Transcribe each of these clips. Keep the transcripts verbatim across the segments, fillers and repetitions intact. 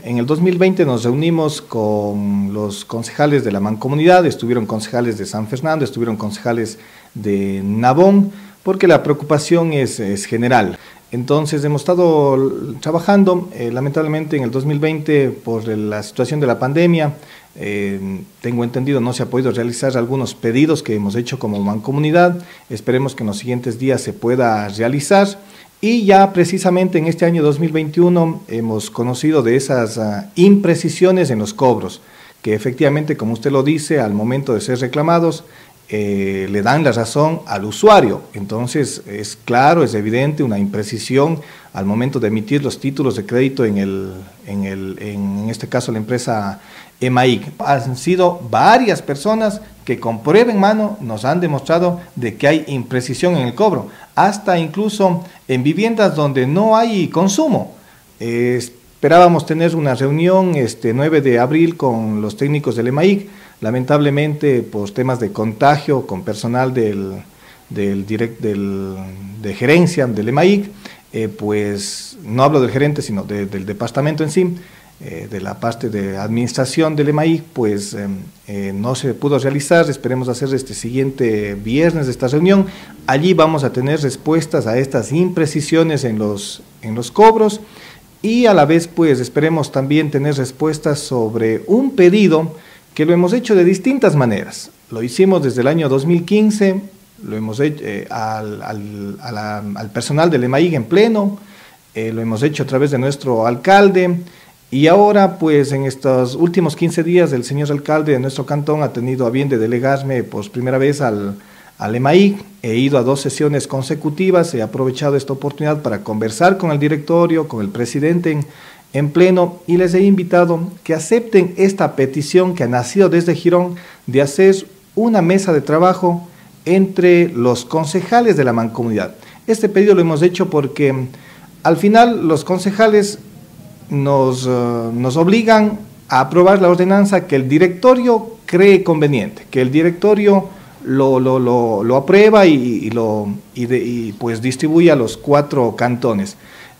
en el dos mil veinte nos reunimos con los concejales de la Mancomunidad, estuvieron concejales de San Fernando, estuvieron concejales de Nabón, porque la preocupación es, es general. Entonces hemos estado trabajando, eh, lamentablemente en el dos mil veinte por la situación de la pandemia, eh, tengo entendido no se ha podido realizar algunos pedidos que hemos hecho como Mancomunidad, esperemos que en los siguientes días se pueda realizar. Y ya precisamente en este año dos mil veintiuno hemos conocido de esas uh, imprecisiones en los cobros, que efectivamente, como usted lo dice, al momento de ser reclamados, eh, le dan la razón al usuario. Entonces es claro, es evidente una imprecisión al momento de emitir los títulos de crédito en, el, en, el, en este caso la empresa EMAIC. Han sido varias personas que con prueba en mano nos han demostrado de que hay imprecisión en el cobro, hasta incluso en viviendas donde no hay consumo. Eh, esperábamos tener una reunión este nueve de abril con los técnicos del EMAIC, lamentablemente por temas de contagio con personal del, del, direct, del de gerencia del EMAIC, eh, pues no hablo del gerente sino de, del departamento en sí, eh, de la parte de administración del EMAIC, pues eh, eh, no se pudo realizar. Esperemos hacer este siguiente viernes esta reunión. Allí vamos a tener respuestas a estas imprecisiones en los, en los cobros y a la vez pues esperemos también tener respuestas sobre un pedido que lo hemos hecho de distintas maneras. Lo hicimos desde el año dos mil quince, lo hemos hecho eh, al, al, a la, al personal del EMAIC en pleno, eh, lo hemos hecho a través de nuestro alcalde y ahora pues en estos últimos quince días el señor alcalde de nuestro cantón ha tenido a bien de delegarme por primera vez al, al EMAIC. He ido a dos sesiones consecutivas, he aprovechado esta oportunidad para conversar con el directorio, con el presidente en, en pleno y les he invitado que acepten esta petición que ha nacido desde Girón de hacer una mesa de trabajo entre los concejales de la Mancomunidad. Este pedido lo hemos hecho porque al final los concejales nos, uh, nos obligan a aprobar la ordenanza que el directorio cree conveniente, que el directorio lo, lo, lo, lo aprueba y, y, lo, y, de, y pues distribuye a los cuatro cantones.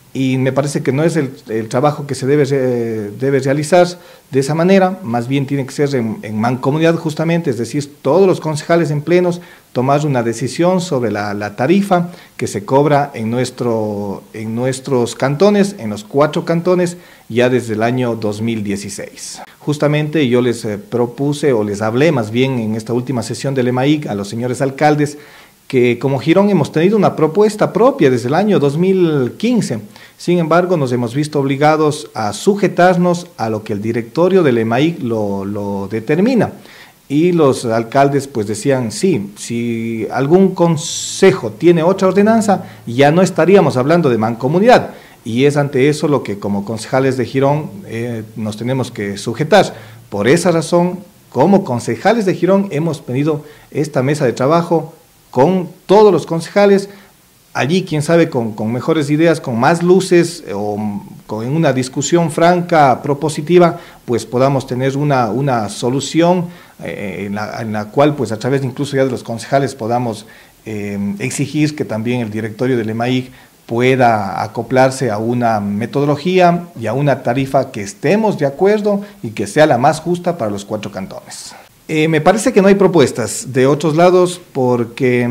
Y me parece que no es el, el trabajo que se debe, eh, debe realizar de esa manera, más bien tiene que ser en, en mancomunidad justamente, es decir, todos los concejales en plenos tomar una decisión sobre la, la tarifa que se cobra en, nuestro, en nuestros cantones, en los cuatro cantones, ya desde el año dos mil dieciséis. Justamente yo les eh, propuse o les hablé más bien en esta última sesión del EMAIC a los señores alcaldes que como Girón hemos tenido una propuesta propia desde el año dos mil quince, sin embargo nos hemos visto obligados a sujetarnos a lo que el directorio del EMAIC lo, lo determina, y los alcaldes pues decían, sí, si algún consejo tiene otra ordenanza, ya no estaríamos hablando de mancomunidad, y es ante eso lo que como concejales de Girón eh, nos tenemos que sujetar. Por esa razón, como concejales de Girón hemos tenido esta mesa de trabajo con todos los concejales, allí quién sabe con, con mejores ideas, con más luces o con una discusión franca, propositiva, pues podamos tener una, una solución eh, en, la, en la cual pues a través incluso ya de los concejales podamos eh, exigir que también el directorio del EMAIC pueda acoplarse a una metodología y a una tarifa que estemos de acuerdo y que sea la más justa para los cuatro cantones. Eh, me parece que no hay propuestas de otros lados porque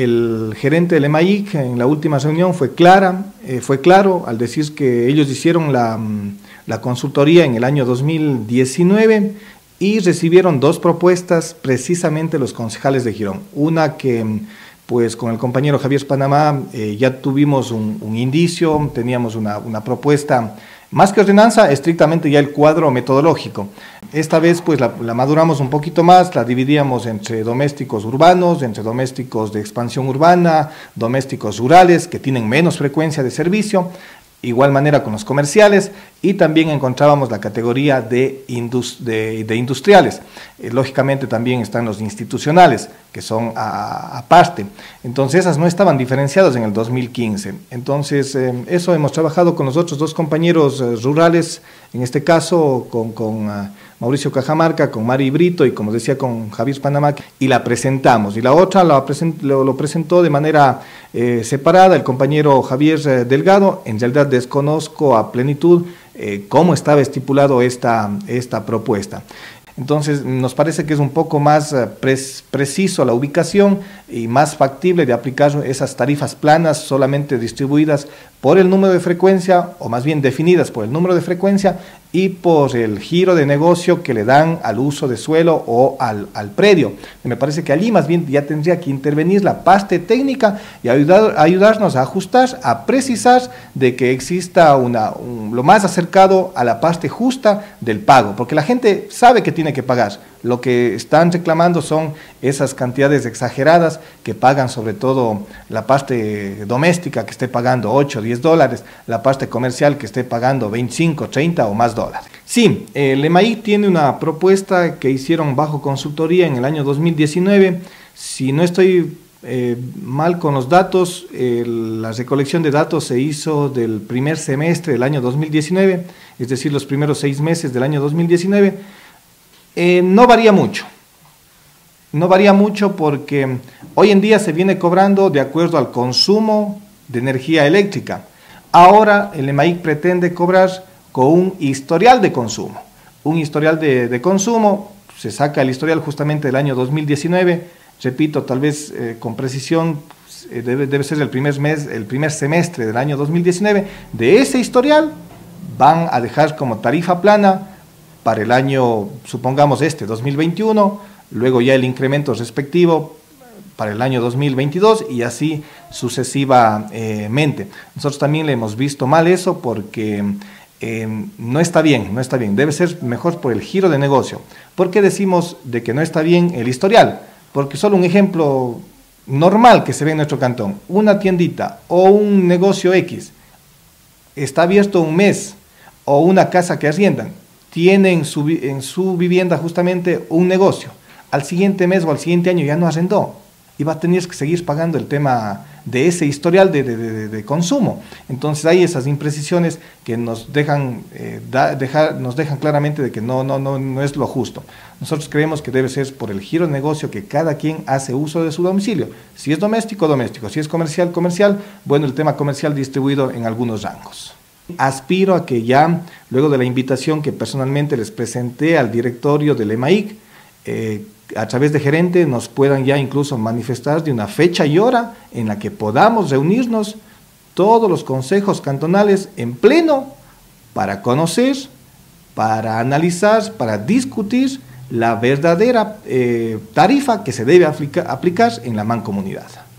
el gerente del EMAIC en la última reunión fue clara, eh, fue claro al decir que ellos hicieron la, la consultoría en el año dos mil diecinueve y recibieron dos propuestas precisamente los concejales de Girón. Una que pues con el compañero Javier Panamá eh, ya tuvimos un, un indicio, teníamos una, una propuesta más que ordenanza, estrictamente ya el cuadro metodológico. Esta vez pues la, la maduramos un poquito más, la dividíamos entre domésticos urbanos, entre domésticos de expansión urbana, domésticos rurales que tienen menos frecuencia de servicio, igual manera con los comerciales, y también encontrábamos la categoría de, indus, de, de industriales. Eh, lógicamente también están los institucionales, que son aparte. Entonces esas no estaban diferenciadas en el dos mil quince. Entonces eh, eso hemos trabajado con los otros dos compañeros eh, rurales, en este caso con, con uh, Mauricio Cajamarca, con Mari Brito y, como decía, con Javier Panamá, y la presentamos. Y la otra lo, present, lo, lo presentó de manera eh, separada el compañero Javier eh, Delgado. En realidad desconozco a plenitud eh, cómo estaba estipulado esta, esta propuesta. Entonces nos parece que es un poco más uh, pres, preciso la ubicación y más factible de aplicar esas tarifas planas solamente distribuidas por el número de frecuencia, o más bien definidas por el número de frecuencia y por el giro de negocio que le dan al uso de suelo o al, al predio. Me parece que allí más bien ya tendría que intervenir la parte técnica y ayudar, ayudarnos a ajustar, a precisar de que exista una, un, lo más acercado a la parte justa del pago, porque la gente sabe que tiene que pagar. Lo que están reclamando son esas cantidades exageradas que pagan, sobre todo la parte doméstica que esté pagando ocho, diez dólares, la parte comercial que esté pagando veinticinco, treinta o más dólares. Sí, el EMAIC tiene una propuesta que hicieron bajo consultoría en el año dos mil diecinueve. Si no estoy eh, mal con los datos, eh, la recolección de datos se hizo del primer semestre del año dos mil diecinueve, es decir, los primeros seis meses del año dos mil diecinueve. Eh, no varía mucho, no varía mucho porque hoy en día se viene cobrando de acuerdo al consumo de energía eléctrica. Ahora el EMAIC pretende cobrar con un historial de consumo. Un historial de, de consumo, se saca el historial justamente del año dos mil diecinueve, repito, tal vez eh, con precisión, eh, debe, debe ser el primer mes, el primer semestre del año dos mil diecinueve. De ese historial van a dejar como tarifa plana para el año, supongamos este, dos mil veintiuno, luego ya el incremento respectivo para el año dos mil veintidós y así sucesivamente. Nosotros también le hemos visto mal eso porque eh, no está bien, no está bien, debe ser mejor por el giro de negocio. ¿Por qué decimos de que no está bien el historial? Porque solo un ejemplo normal que se ve en nuestro cantón, una tiendita o un negocio X está abierto un mes, o una casa que arriendan, tienen su, en su vivienda justamente un negocio, al siguiente mes o al siguiente año ya no arrendó y va a tener que seguir pagando el tema de ese historial de, de, de, de consumo. Entonces hay esas imprecisiones que nos dejan, eh, da, dejar, nos dejan claramente de que no, no, no, no es lo justo. Nosotros creemos que debe ser por el giro de negocio que cada quien hace uso de su domicilio. Si es doméstico, doméstico. Si es comercial, comercial. Bueno, el tema comercial distribuido en algunos rangos. Aspiro a que ya, luego de la invitación que personalmente les presenté al directorio del EMAIC, eh, a través de gerente nos puedan ya incluso manifestar de una fecha y hora en la que podamos reunirnos todos los consejos cantonales en pleno para conocer, para analizar, para discutir la verdadera eh, tarifa que se debe aplica, aplicar en la mancomunidad.